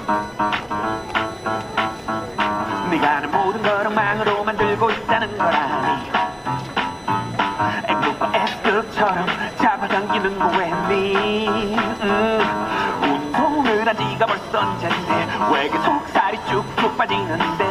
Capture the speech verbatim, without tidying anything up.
네가 하는 모든 걸 엉망으로 만들고 있다는 거라니. X과 S극처럼 잡아당기는 거왜니. 음, 운동을 한 지가 벌써 언젠데 왜 계속 살이 쭉쭉 빠지는데.